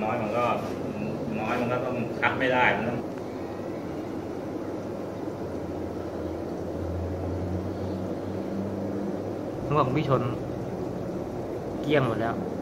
น้อยมันก็ต้องคัดไม่ได้มันต้องผมบอกพี่ชนเกลี้ยงหมดแล้ว